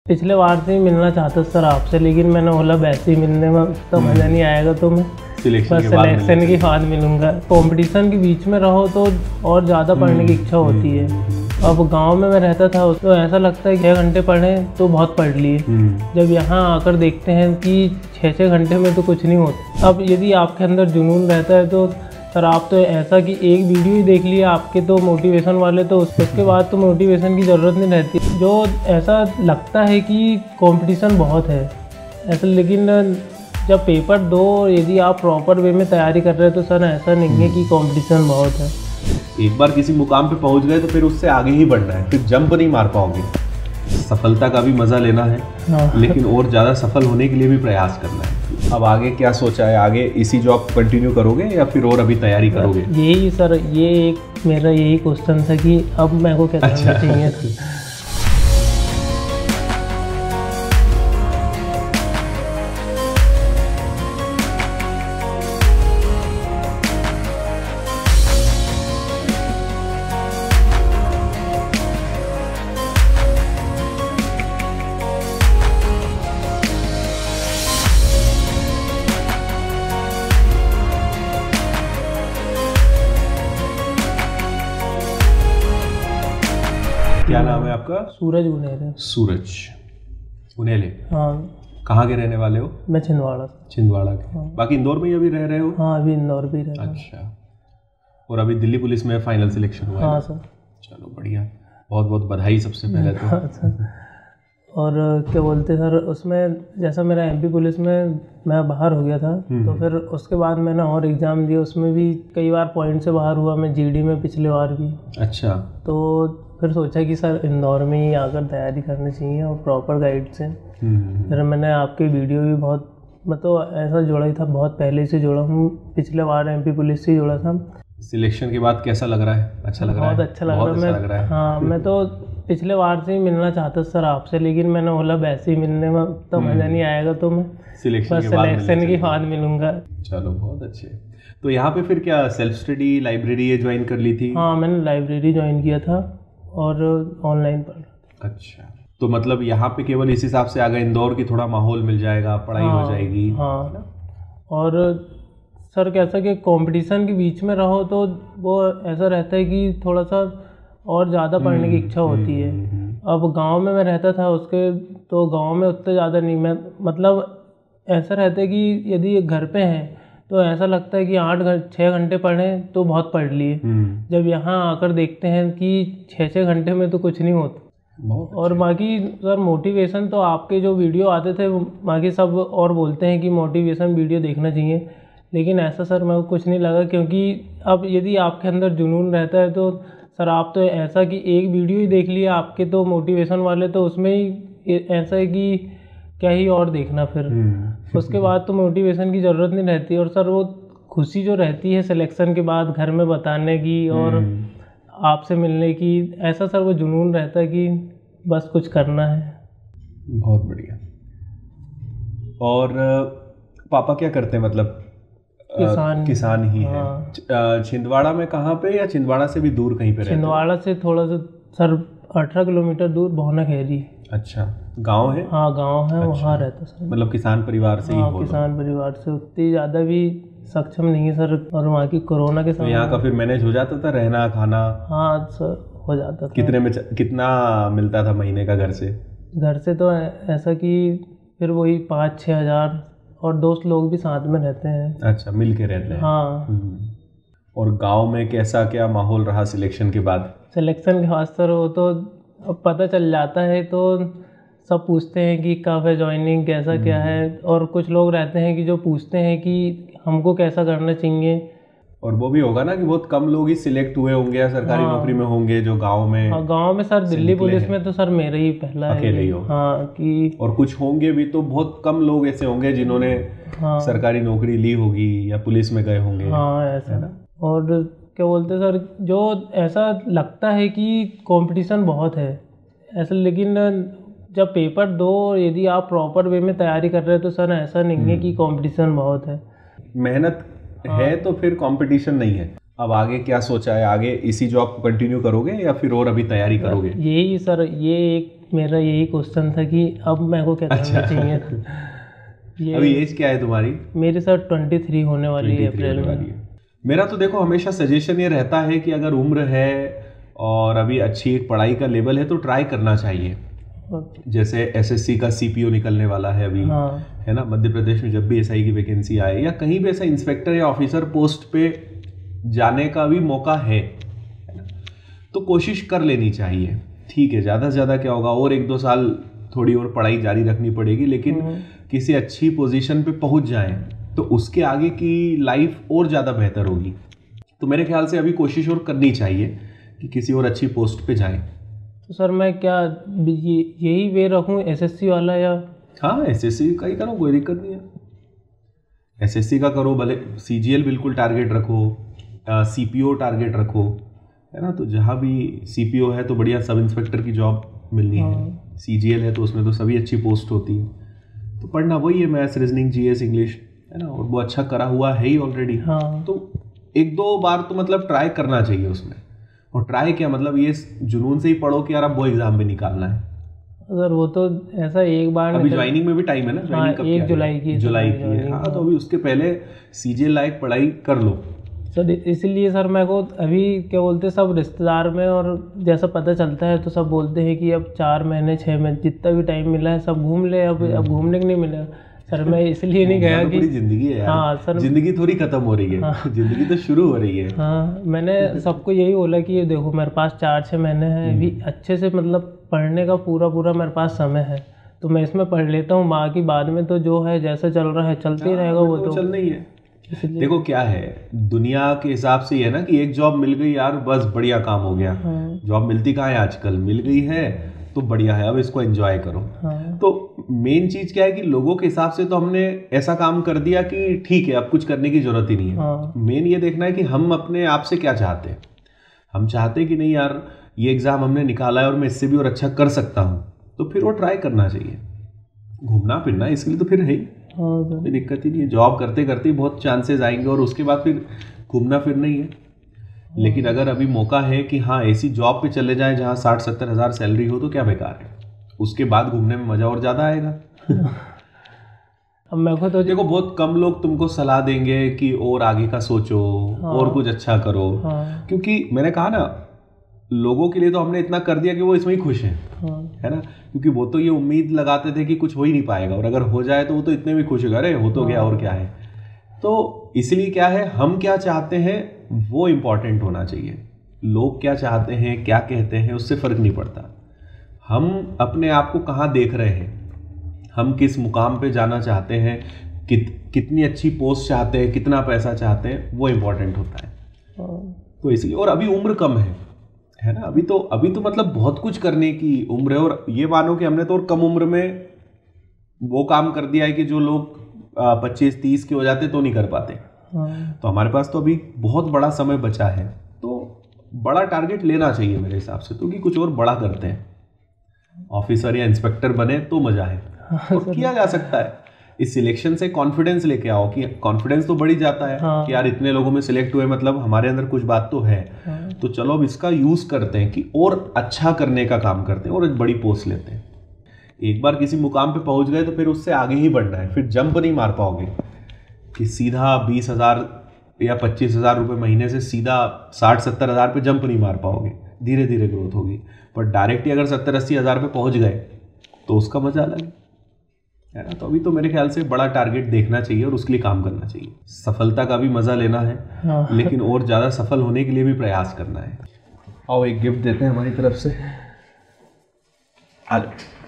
पिछले बार से ही मिलना चाहता सर आपसे, लेकिन मैंने बोला वैसे ही मिलने में तो मज़ा नहीं आएगा, तो मैं बस सिलेक्शन के बाद मिलूंगा। कंपटीशन के बीच में रहो तो और ज़्यादा पढ़ने की इच्छा होती है। अब गांव में मैं रहता था तो ऐसा लगता है 6 घंटे पढ़ें तो बहुत पढ़ लिए, जब यहाँ आकर देखते हैं कि 6 घंटे में तो कुछ नहीं होता। अब यदि आपके अंदर जुनून रहता है तो सर आप तो ऐसा कि एक वीडियो ही देख लिया आपके तो मोटिवेशन वाले, तो उसके बाद तो मोटिवेशन की ज़रूरत नहीं रहती। जो ऐसा लगता है कि कंपटीशन बहुत है ऐसा, लेकिन जब पेपर दो यदि आप प्रॉपर वे में तैयारी कर रहे हैं तो सर ऐसा नहीं है कि कंपटीशन बहुत है। एक बार किसी मुकाम पे पहुंच गए तो फिर उससे आगे ही बढ़ना है, फिर जंप नहीं मार पाओगे। सफलता का भी मज़ा लेना है, लेकिन और ज़्यादा सफल होने के लिए भी प्रयास करना है। अब आगे क्या सोचा है? आगे इसी जॉब कंटिन्यू करोगे या फिर और अभी तैयारी करोगे? यही सर, ये एक मेरा यही क्वेश्चन था कि अब मेरे को क्या करना चाहिए। क्या नाम है आपका? सूरज उनेले। सूरज उनेले। हाँ। कहाँ के रहने वाले हो? मैं छिंदवाड़ा। छिंदवाड़ा के। हाँ। बाकी इंदौर में ही अभी रह रहे हो? हाँ, अभी इंदौर भी रह रहा हूँ। अच्छा। और अभी दिल्ली पुलिस में फाइनल सिलेक्शन हुआ है? हाँ सर। चलो बढ़िया, बहुत बहुत बधाई सबसे पहले तो। हाँ सर। और क्या बोलते सर, उसमें जैसा मेरा एमपी पुलिस में मैं बाहर हो गया था, तो फिर उसके बाद मैंने और एग्ज़ाम दिए, उसमें भी कई बार पॉइंट से बाहर हुआ मैं, जीडी में पिछले बार भी। अच्छा। तो फिर सोचा कि सर इंदौर में ही आकर तैयारी करनी चाहिए और प्रॉपर गाइड से। फिर मैंने आपके वीडियो भी बहुत, मैं तो ऐसा जुड़ा ही था, बहुत पहले से जुड़ा हूँ, पिछले बार एमपी पुलिस से जुड़ा था। सिलेक्शन के बाद कैसा लग रहा है? अच्छा लग रहा है? बहुत अच्छा लग रहा है। हाँ, मैं तो पिछले बार से ही मिलना चाहता सर आपसे, लेकिन मैंने बोला वैसे ही मिलने में तो मज़ा नहीं आएगा, तो मैं बस सिलेक्शन के बाद मिलूंगा। चलो बहुत अच्छे। तो यहाँ पे फिर क्या सेल्फ स्टडी लाइब्रेरी ये ज्वाइन कर ली थी? हाँ, मैंने लाइब्रेरी ज्वाइन किया था और ऑनलाइन पढ़ा। अच्छा, तो मतलब यहाँ पे केवल इस हिसाब से आ गए इंदौर की थोड़ा माहौल मिल जाएगा, पढ़ाई हो जाएगी। हाँ। और सर कैसा कि कंपटीशन के बीच में रहो तो वो ऐसा रहता है कि थोड़ा सा और ज़्यादा पढ़ने की इच्छा होती है। अब गांव में मैं रहता था उसके, तो गांव में उतने ज़्यादा नहीं, मैं मतलब ऐसा रहता है कि यदि घर पे हैं तो ऐसा लगता है कि 6 घंटे पढ़ें तो बहुत पढ़ लिए, जब यहाँ आकर देखते हैं कि 6 घंटे में तो कुछ नहीं होता। और बाकी सर मोटिवेशन तो आपके जो वीडियो आते थे बाकी सब और बोलते हैं कि मोटिवेशन वीडियो देखना चाहिए, लेकिन ऐसा सर मेरे को कुछ नहीं लगा, क्योंकि अब यदि आपके अंदर जुनून रहता है तो सर आप तो ऐसा कि एक वीडियो ही देख लिया आपके तो मोटिवेशन वाले, तो उसमें ही ऐसा है कि क्या ही और देखना, फिर उसके बाद तो मोटिवेशन की ज़रूरत नहीं रहती। और सर वो खुशी जो रहती है सिलेक्शन के बाद घर में बताने की और आपसे मिलने की, ऐसा सर वो जुनून रहता है कि बस कुछ करना है। बहुत बढ़िया। और पापा क्या करते हैं? मतलब किसान ही है। छिंदवाड़ा में कहाँ पे, या छिंदवाड़ा से भी दूर कहीं पे रहते हैं? छिंदवाड़ा से थोड़ा सा सर 18 किलोमीटर दूर भौना खेरी। अच्छा, गांव है? हाँ गांव है। अच्छा। वहाँ रहता सर। मतलब किसान परिवार से ही हो? किसान परिवार से, उतनी ज़्यादा भी सक्षम नहीं है सर। और वहाँ की कोरोना के समय यहाँ का फिर मैनेज हो जाता था रहना खाना? हाँ सर हो जाता था। कितने में कितना मिलता था महीने का घर से? घर से तो ऐसा कि फिर वही 5-6 हज़ार, और दोस्त लोग भी साथ में रहते हैं। अच्छा, मिल के रहते हैं। हाँ। और गांव में कैसा क्या माहौल रहा सिलेक्शन के बाद? सिलेक्शन के बाद सर वो तो अब पता चल जाता है, तो सब पूछते हैं कि कब है ज्वाइनिंग, कैसा क्या है। और कुछ लोग रहते हैं कि जो पूछते हैं कि हमको कैसा करना चाहिए। और वो भी होगा ना कि बहुत कम लोग ही सिलेक्ट हुए होंगे या सरकारी नौकरी में होंगे जो गांव में। हाँ, गांव में सर दिल्ली पुलिस में तो सर मेरा ही पहला है। अकेले ही हो? हाँ। कि और कुछ होंगे भी तो बहुत कम लोग ऐसे होंगे जिन्होंने सरकारी नौकरी ली होगी या पुलिस में गए होंगे। हाँ ऐसा। और क्या बोलते सर, जो ऐसा लगता है कि कंपटीशन बहुत है ऐसा, लेकिन जब पेपर दो यदि आप प्रॉपर वे में तैयारी कर रहे हैं तो सर ऐसा नहीं है कि कंपटीशन बहुत है। मेहनत है तो फिर कंपटीशन नहीं है। अब आगे क्या सोचा है? आगे इसी जॉब को कंटिन्यू करोगे या फिर और अभी तैयारी करोगे? यही सर, ये एक मेरा यही क्वेश्चन था कि अब मेरे को क्या करना चाहिए। ये अभी एज क्या है तुम्हारी? मेरे साथ 23 होने वाली है अप्रैल में। मेरा तो देखो हमेशा सजेशन ये रहता है कि अगर उम्र है और अभी अच्छी एक पढ़ाई का लेवल है तो ट्राई करना चाहिए। जैसे एसएससी का सीपीओ निकलने वाला है अभी, है ना, मध्य प्रदेश में जब भी एसआई की वैकेंसी आए या कहीं भी ऐसा इंस्पेक्टर या ऑफिसर पोस्ट पे जाने का भी मौका है ना, तो कोशिश कर लेनी चाहिए। ठीक है, ज़्यादा से ज़्यादा क्या होगा, और 1-2 साल थोड़ी और पढ़ाई जारी रखनी पड़ेगी, लेकिन किसी अच्छी पोजीशन पे पहुंच जाएं तो उसके आगे की लाइफ और ज़्यादा बेहतर होगी। तो मेरे ख्याल से अभी कोशिश और करनी चाहिए कि किसी और अच्छी पोस्ट पे जाएं। तो सर मैं क्या यही वे रखूं एसएससी वाला या? हाँ, एसएससी का ही करो, कोई दिक्कत नहीं है। एसएससी का करो, भले सीजीएल बिल्कुल टारगेट रखो, सीपीओ टारगेट रखो, है ना। तो जहाँ भी सीपीओ है तो बढ़िया सब इंस्पेक्टर की जॉब मिलनी है। सीजीएल है तो उसमें तो सभी अच्छी पोस्ट होती है। तो पढ़ना वही है, मैथ्स, रीजनिंग, जीएस, इंग्लिश, है ना, और वो अच्छा करा हुआ है ही ऑलरेडी। तो 1-2 बार तो मतलब ट्राई करना चाहिए उसमें। और ट्राई क्या मतलब, ये जुनून से ही पढ़ो कि यार अब वो एग्जाम में निकालना है। सर वो तो ऐसा एक बार अभी ज्वाइनिंग में भी टाइम है ना, ज्वाइनिंग कब 1 जुलाई की है। हाँ, तो अभी उसके पहले सीजीएल लायक पढ़ाई कर लो सर। इसलिए सर मेरे को अभी क्या बोलते सब रिश्तेदार में और जैसा पता चलता है तो सब बोलते हैं कि अब 4 महीने 6 महीने जितना भी टाइम मिला है सब घूम ले। अब घूमने को नहीं मिला सर, मैं इसलिए नहीं गया कि पूरी जिंदगी है यार। हाँ सर, जिंदगी थोड़ी खत्म हो रही है। हाँ, जिंदगी तो शुरू हो रही है। हाँ, मैंने सबको यही बोला कि ये देखो मेरे पास 4-6 महीने हैं अभी, अच्छे से मतलब पढ़ने का पूरा मेरे पास समय है, तो मैं इसमें पढ़ लेता हूँ। बाकी बाद में तो जो है जैसा चल रहा है चलते ही रहेगा, वो तो चलना ही है। देखो क्या है, दुनिया के हिसाब से ये है ना कि एक जॉब मिल गई यार बस बढ़िया काम हो गया। जॉब मिलती कहाँ है आजकल, मिल गई है तो बढ़िया है, अब इसको एंजॉय करो। तो मेन चीज क्या है कि लोगों के हिसाब से तो हमने ऐसा काम कर दिया कि ठीक है अब कुछ करने की जरूरत ही नहीं है। मेन ये देखना है कि हम अपने आप से क्या चाहते हैं। हम चाहते हैं कि नहीं यार ये एग्जाम हमने निकाला है और मैं इससे भी और अच्छा कर सकता हूँ, तो फिर वो ट्राई करना चाहिए। घूमना फिरना इसके लिए तो फिर है ही, कोई दिक्कत ही नहीं है। जॉब करते करते बहुत चांसेस आएंगे और उसके बाद फिर घूमना फिरना ही है। लेकिन अगर अभी मौका है कि हाँ ऐसी जॉब पे चले जाएं जहाँ 60-70 हज़ार सैलरी हो तो क्या बेकार है, उसके बाद घूमने में मज़ा और ज़्यादा आएगा। अब मेरे को तो देखो बहुत कम लोग तुमको सलाह देंगे कि और आगे का सोचो, और कुछ अच्छा करो, क्योंकि मैंने कहा ना लोगों के लिए तो हमने इतना कर दिया कि वो इसमें ही खुश हैं, है ना। क्योंकि वो तो ये उम्मीद लगाते थे कि कुछ हो ही नहीं पाएगा, और अगर हो जाए तो वो तो इतने भी खुश हो गए, अरे हो तो गया और क्या है। तो इसलिए क्या है, हम क्या चाहते हैं वो इम्पोर्टेंट होना चाहिए। लोग क्या चाहते हैं क्या कहते हैं उससे फर्क नहीं पड़ता। हम अपने आप को कहाँ देख रहे हैं, हम किस मुकाम पे जाना चाहते हैं, कितनी अच्छी पोस्ट चाहते हैं, कितना पैसा चाहते हैं, वो इम्पोर्टेंट होता है। तो इसलिए, और अभी उम्र कम है ना, अभी तो मतलब बहुत कुछ करने की उम्र है। और ये मानो कि हमने तो और कम उम्र में वो काम कर दिया है कि जो लोग 25-30 के हो जाते तो नहीं कर पाते। तो हमारे पास तो अभी बहुत बड़ा समय बचा है, तो बड़ा टारगेट लेना चाहिए मेरे हिसाब से, तो कि कुछ और बड़ा करते हैं, ऑफिसर या इंस्पेक्टर बने तो मजा है। और किया जा सकता है। इस सिलेक्शन से कॉन्फिडेंस लेके आओ, कि कॉन्फिडेंस तो बढ़ ही जाता है कि यार इतने लोगों में सिलेक्ट हुए, मतलब हमारे अंदर कुछ बात तो है। तो चलो अब इसका यूज करते हैं कि और अच्छा करने का काम करते हैं और एक बड़ी पोस्ट लेते हैं। एक बार किसी मुकाम पे पहुंच गए तो फिर उससे आगे ही बढ़ना है, फिर जंप नहीं मार पाओगे कि सीधा 20,000 या 25,000 रुपये महीने से सीधा 60-70 हज़ार पे जंप नहीं मार पाओगे। धीरे धीरे ग्रोथ होगी, पर डायरेक्ट ही अगर 70-80 हज़ार पे पहुंच गए तो उसका मजा अलग है ना। तो अभी तो मेरे ख्याल से बड़ा टारगेट देखना चाहिए और उसके लिए काम करना चाहिए। सफलता का भी मजा लेना है, लेकिन और ज़्यादा सफल होने के लिए भी प्रयास करना है। आओ एक गिफ्ट देते हैं हमारी तरफ से। आ जाओ।